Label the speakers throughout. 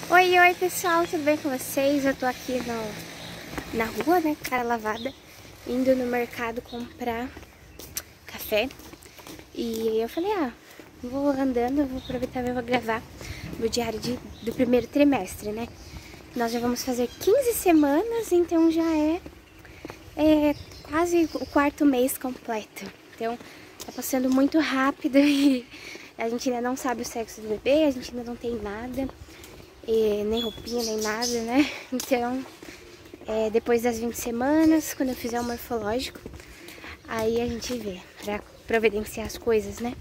Speaker 1: Oi, oi pessoal, tudo bem com vocês? Eu tô aqui na rua, né, cara lavada, indo no mercado comprar café. E eu falei, vou andando, vou aproveitar e vou gravar o diário do primeiro trimestre, né? Nós já vamos fazer 15 semanas, então já é quase o quarto mês completo. Então tá passando muito rápido e a gente ainda não sabe o sexo do bebê, a gente ainda não tem nada. Nem roupinha, nem nada, né? Então, depois das 20 semanas, quando eu fizer o morfológico, aí a gente vê, pra providenciar as coisas, né?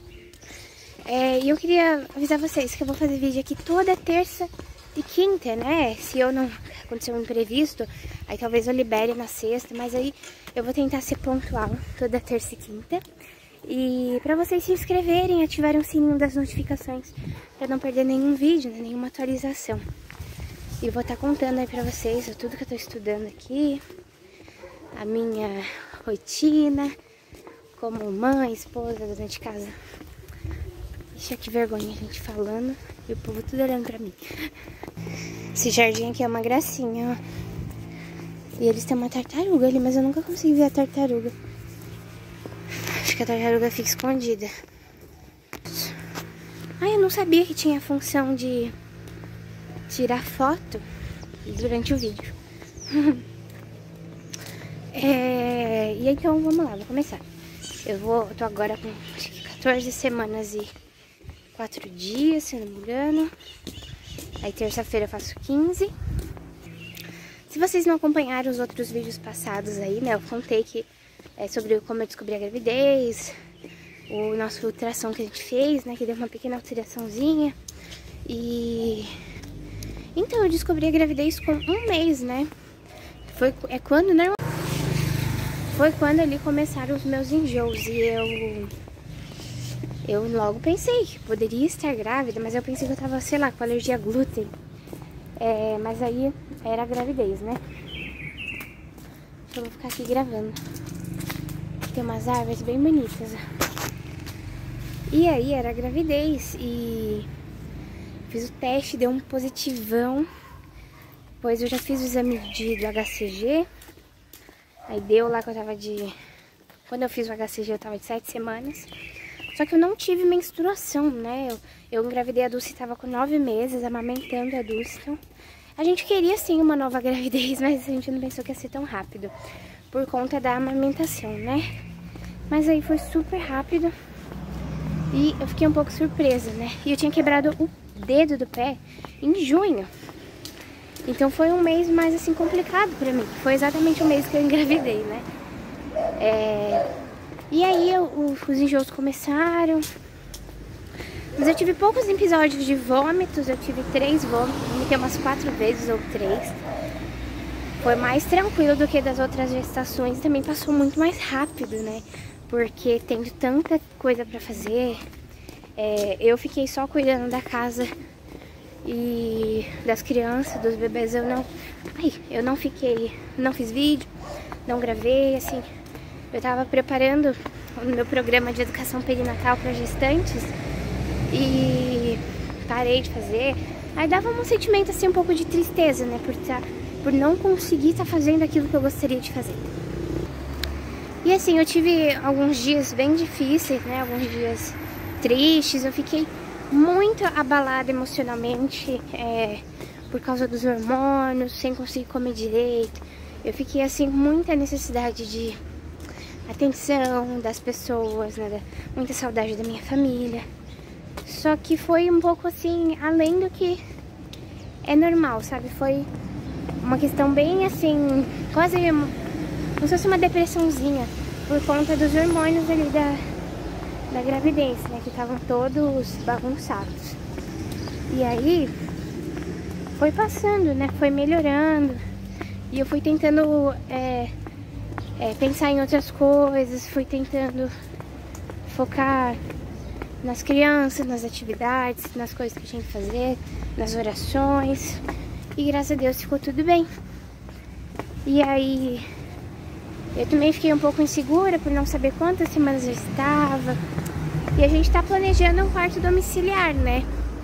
Speaker 1: E eu queria avisar vocês que eu vou fazer vídeo aqui toda terça e quinta, né? Se eu não acontecer um imprevisto, aí talvez eu libere na sexta, mas aí eu vou tentar ser pontual toda terça e quinta. E pra vocês se inscreverem, ativarem o sininho das notificações pra não perder nenhum vídeo, né, nenhuma atualização. E eu vou estar contando aí pra vocês tudo que eu tô estudando aqui, a minha rotina como mãe, esposa, dona de casa. Deixa que vergonha a gente falando e o povo tudo olhando pra mim. Esse jardim aqui é uma gracinha, ó. E eles têm uma tartaruga ali, mas eu nunca consegui ver a tartaruga. Acho que a tartaruga fica escondida. Eu não sabia que tinha a função de tirar foto durante o vídeo. E então vamos lá, vou começar. Eu tô agora com acho que 14 semanas e 4 dias, se não me engano. Aí terça-feira eu faço 15. Se vocês não acompanharam os outros vídeos passados aí, né, eu contei que sobre como eu descobri a gravidez, o nosso ultrassom que a gente fez, né, que deu uma pequena alteraçãozinha. E então eu descobri a gravidez com 1 mês, né? Foi quando ali começaram os meus enjoos e eu logo pensei que poderia estar grávida, mas eu pensei que eu tava, sei lá, com alergia a glúten. Mas aí era a gravidez, né? Eu vou ficar aqui gravando. Tem umas árvores bem bonitas. E aí era a gravidez e fiz o teste, deu um positivão. Depois eu já fiz o exame do HCG. Aí deu lá que eu tava quando eu fiz o HCG eu tava de 7 semanas. Só que eu não tive menstruação, né? Eu engravidei a Dulce e tava com 9 meses, amamentando a Dulce. Então a gente queria sim uma nova gravidez, mas a gente não pensou que ia ser tão rápido. Por conta da amamentação, né? Mas aí foi super rápido. E eu fiquei um pouco surpresa, né? E eu tinha quebrado o dedo do pé em junho. Então foi um mês mais assim complicado pra mim. Foi exatamente o mês que eu engravidei, né? E aí os enjoos começaram. Mas eu tive poucos episódios de vômitos. Eu tive 3 vômitos. Vomitei umas 4 vezes ou 3. Foi mais tranquilo do que das outras gestações. Também passou muito mais rápido, né? Porque tendo tanta coisa pra fazer, eu fiquei só cuidando da casa e das crianças, dos bebês. Eu não fiz vídeo, não gravei, assim. Eu tava preparando o meu programa de educação perinatal para gestantes e parei de fazer. Aí dava um sentimento assim um pouco de tristeza, né, por não conseguir estar fazendo aquilo que eu gostaria de fazer. E assim, eu tive alguns dias bem difíceis, né, alguns dias tristes. Eu fiquei muito abalada emocionalmente por causa dos hormônios, sem conseguir comer direito. Eu fiquei assim com muita necessidade de atenção das pessoas, né, muita saudade da minha família. Só que foi um pouco assim, além do que é normal, sabe? Foi uma questão bem assim, quase como se fosse uma depressãozinha, por conta dos hormônios ali da gravidez, né, que estavam todos bagunçados. E aí foi passando, né, foi melhorando. E eu fui tentando pensar em outras coisas, fui tentando focar nas crianças, nas atividades, nas coisas que eu tinha que fazer, nas orações. E graças a Deus ficou tudo bem. E aí eu também fiquei um pouco insegura por não saber quantas semanas eu estava. E a gente tá planejando um parto domiciliar, né?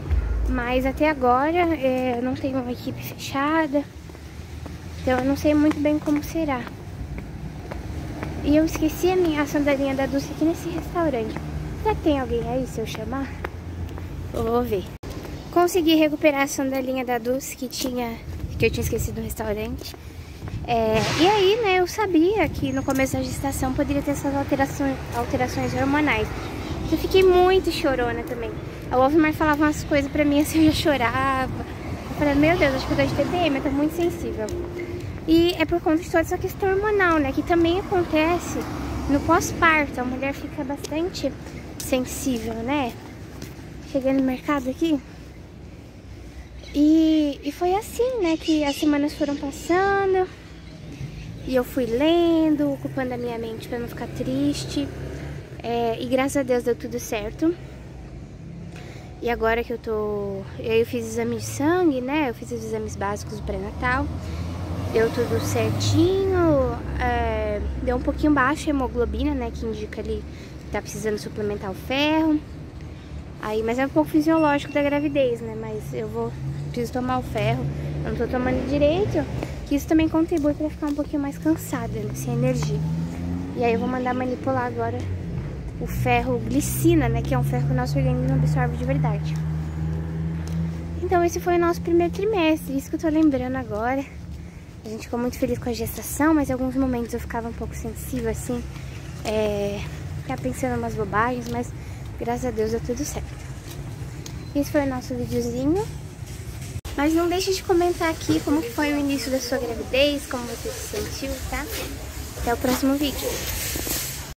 Speaker 1: Mas até agora eu não tenho uma equipe fechada, então eu não sei muito bem como será. E eu esqueci a sandalinha da Dulce aqui nesse restaurante. Será que tem alguém aí se eu chamar? Eu vou ver. Consegui recuperar a sandalinha da Dulce que eu tinha esquecido no restaurante. E aí, né, eu sabia que no começo da gestação poderia ter essas alterações hormonais. Eu fiquei muito chorona também. A Wolfmar falava umas coisas pra mim assim, eu já chorava. Eu falei, meu Deus, acho que eu tô de TPM, eu tô muito sensível. E é por conta de toda essa questão hormonal, né, que também acontece no pós-parto. A mulher fica bastante sensível, né? Cheguei no mercado aqui. E foi assim, né, que as semanas foram passando. E eu fui lendo, ocupando a minha mente pra não ficar triste. E graças a Deus deu tudo certo. E agora que eu fiz exame de sangue, né? Eu fiz os exames básicos do pré-natal. Deu tudo certinho. Deu um pouquinho baixo a hemoglobina, né? Que indica ali que tá precisando suplementar o ferro. Mas é um pouco fisiológico da gravidez, né? Mas preciso tomar o ferro. Eu não tô tomando direito. Que isso também contribui pra ficar um pouquinho mais cansada, né? Sem energia. E aí eu vou mandar manipular agora o ferro glicina, né? Que é um ferro que o nosso organismo não absorve de verdade. Então esse foi o nosso primeiro trimestre. Isso que eu tô lembrando agora. A gente ficou muito feliz com a gestação, mas em alguns momentos eu ficava um pouco sensível, assim. Ficava pensando em umas bobagens, mas graças a Deus deu tudo certo. Esse foi o nosso videozinho. Mas não deixe de comentar aqui como que foi o início da sua gravidez, como você se sentiu, tá? Até o próximo vídeo.